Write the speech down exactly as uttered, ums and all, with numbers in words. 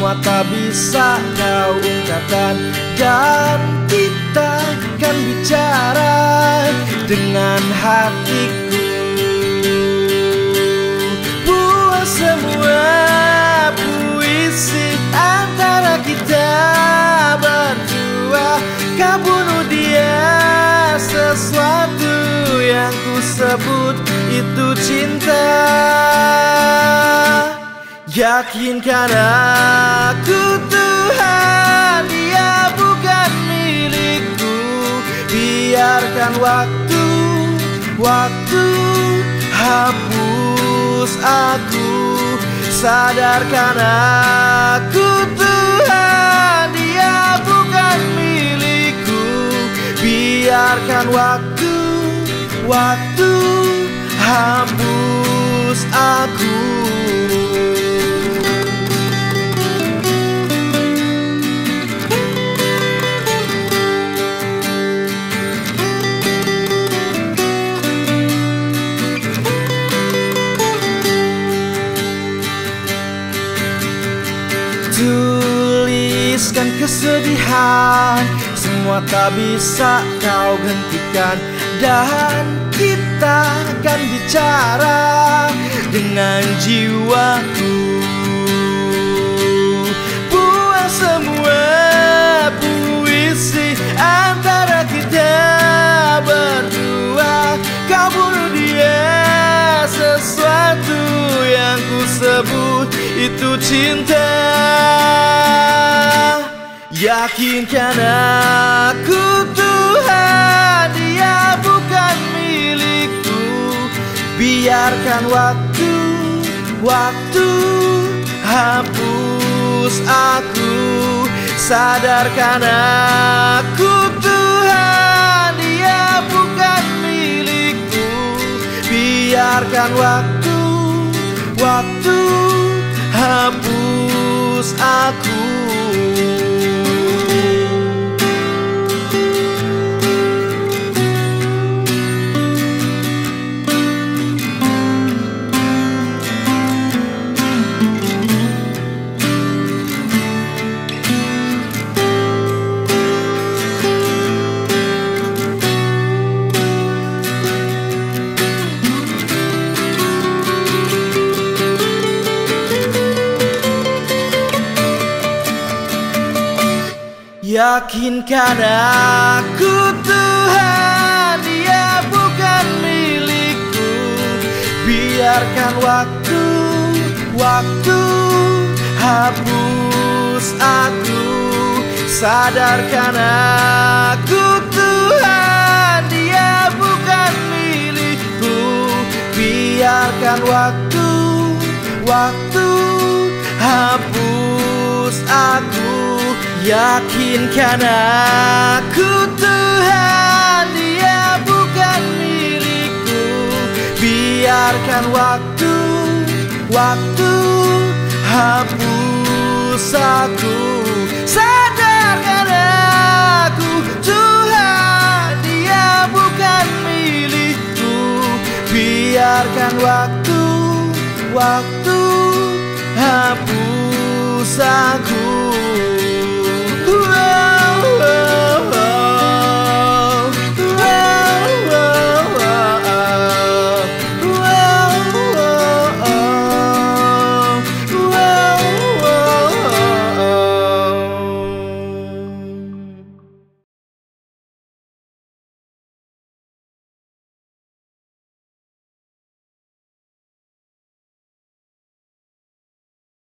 semua tak bisa kau ungkapkan. Dan kita kan bicara dengan hatiku. Buang semua puisi antara kita berdua. Kau bunuh dia, sesuatu yang ku sebut itu cinta. Yakinkan aku Tuhan, dia bukan milikku. Biarkan waktu, waktu hapus aku. Sadarkan aku Tuhan, dia bukan milikku. Biarkan waktu, waktu hapus aku. Tuliskan kesedihan, semua tak bisa kau hentikan. Dan kita akan bicara dengan jiwaku. Buang semua puisi antara kita berdua. Kau bunuh dia, sesuatu yang ku sebut itu cinta. Yakinkan aku Tuhan, dia bukan milikku. Biarkan waktu, waktu hapus aku. Sadarkan aku Tuhan, dia bukan milikku. Biarkan waktu, waktu hapus aku. Yakinkan aku Tuhan, dia bukan milikku. Biarkan waktu, waktu hapus aku. Sadarkan aku Tuhan, dia bukan milikku. Biarkan waktu, waktu hapus aku. Yakinkan aku Tuhan, dia bukan milikku. Biarkan waktu, waktu hapus aku. Sadarkan aku Tuhan, dia bukan milikku. Biarkan waktu, waktu hapus aku.